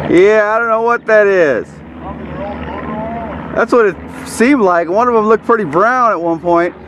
Yeah, I don't know what that is. That's what it seemed like. One of them looked pretty brown at one point.